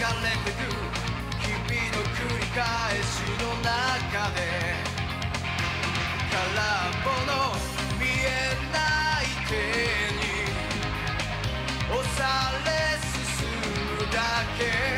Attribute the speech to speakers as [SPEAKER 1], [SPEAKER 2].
[SPEAKER 1] れてく日々の繰り返しの中で空っぽの見えない手に押され進むだけ